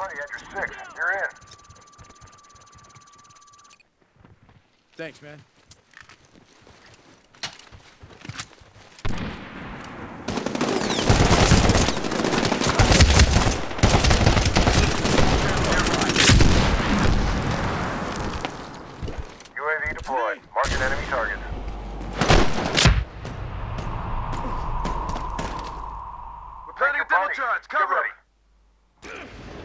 body at your 6. You're in. Thanks, man. UAV deployed. Marking enemy target. We're planning a demo charge. Cover Get him. ready.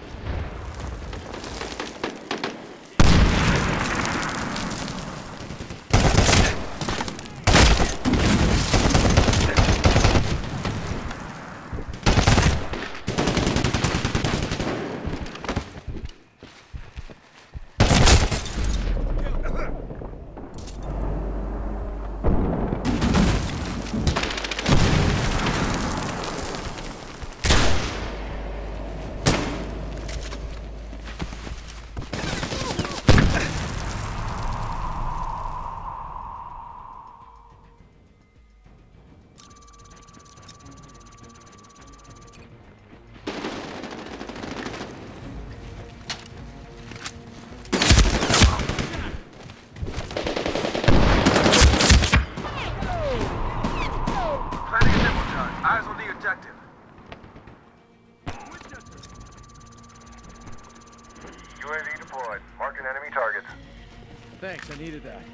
Planning a demo charge. Eyes on the objective. UAV deployed. Marking enemy targets. Thanks, I needed that.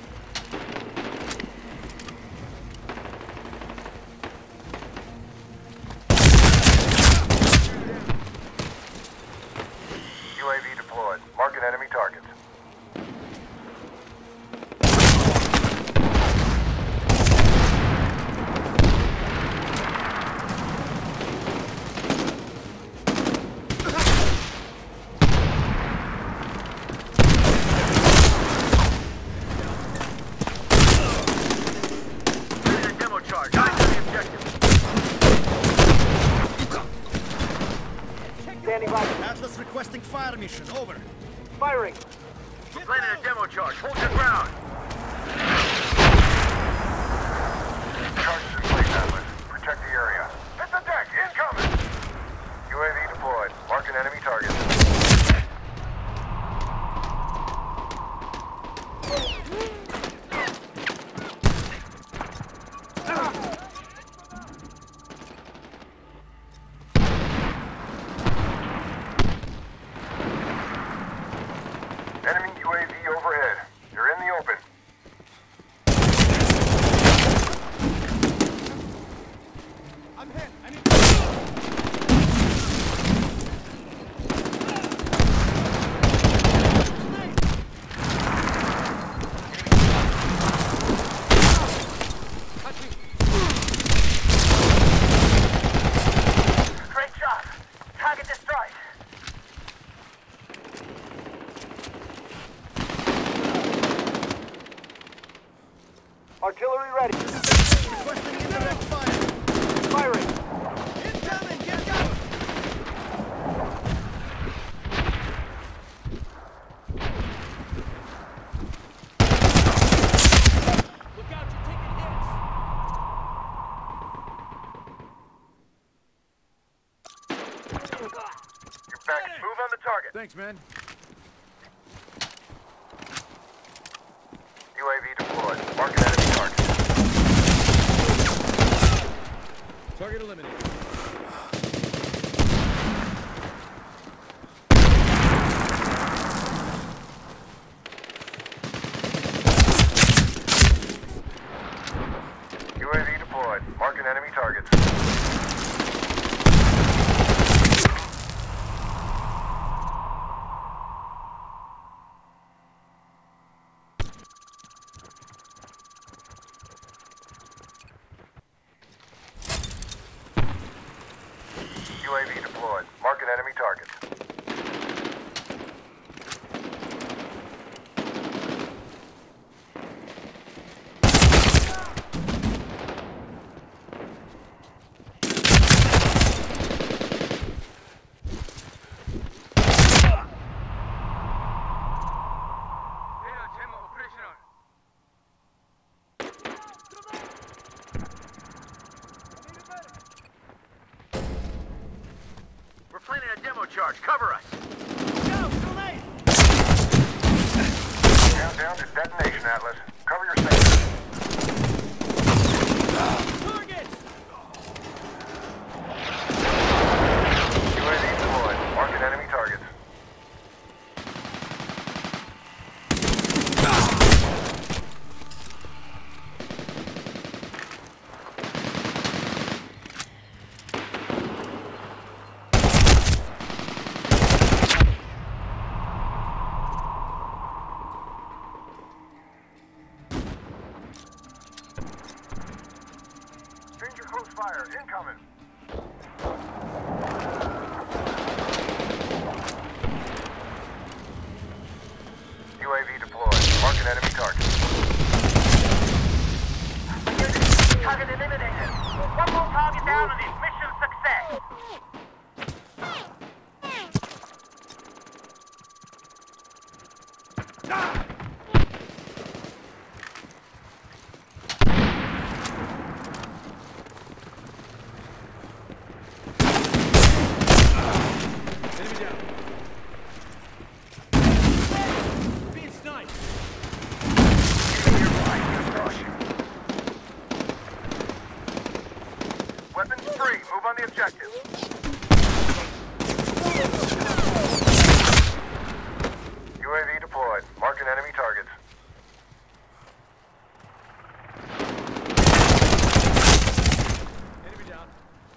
UAV deployed. Marking enemy targets. Planning a demo charge. Eyes on the objective. Standing by. Atlas requesting fire mission. Over. Firing. We're planning a demo charge. Hold your ground. Charges in place, Atlas. Protect the area. Hit the deck! Incoming! UAV deployed. Marking enemy targets. Enemy UAV overhead. You're in the open. I'm hit. I need... Great job. Target destroyed. Artillery ready. Requesting indirect fire. Firing. Incoming! Get down! Look out, you're taking hits! You're back. Move on the target. Thanks, man. UAV deployed. Marking enemy target. Target eliminated. UAV deployed. Marking enemy targets. charge. Cover us. Go, grenade! Countdown to detonation, Atlas. Cover your sector. Target! UAV deployed. Marking enemy targets. Stranger close fire. Incoming. UAV deployed. Marking enemy target. Target eliminated. One more target down and it's mission success. Enemy down. Being sniped. Weapons free. Move on the objective. UAV deployed. Marking enemy targets. Enemy down.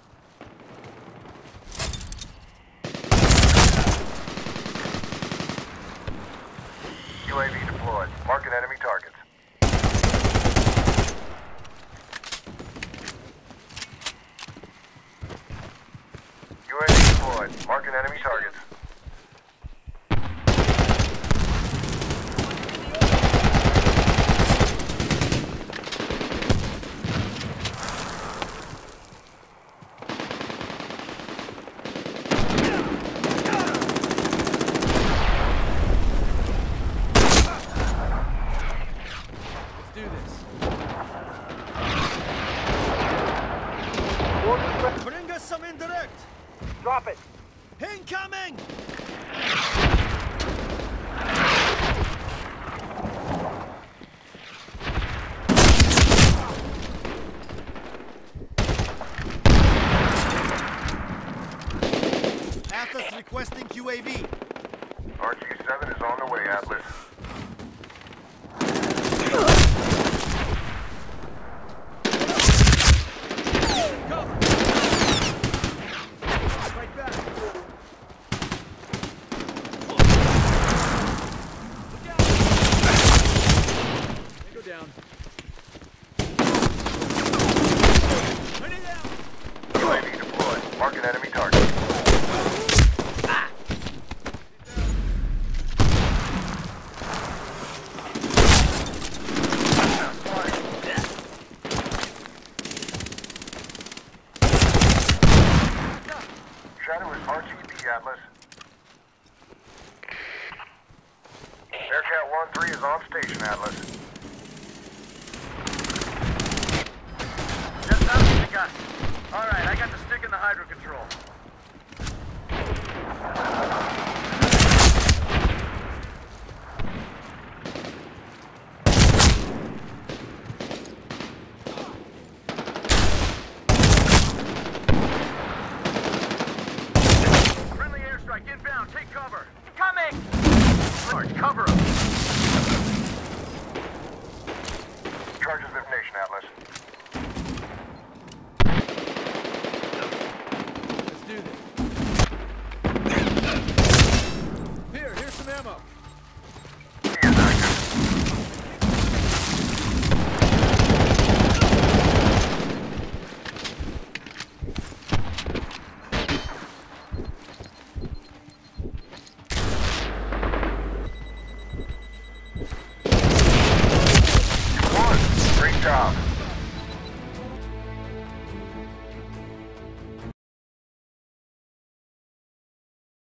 UAV deployed. Marking enemy targets. UAV deployed. Marking enemy targets. Let's do this. Bring us some indirect. Drop it. Incoming! Atlas requesting UAV. RG-7 is on the way, Atlas. Go! Right back. Look out! Go down. Ready down! UAV deployed. Marking enemy target. Shadow is RTB, Atlas. Aircat 1-3 is on station, Atlas. Just out of the gun. All right, I got the stick in the hydro control. Friendly airstrike inbound. Take cover. Coming. Lord, cover him.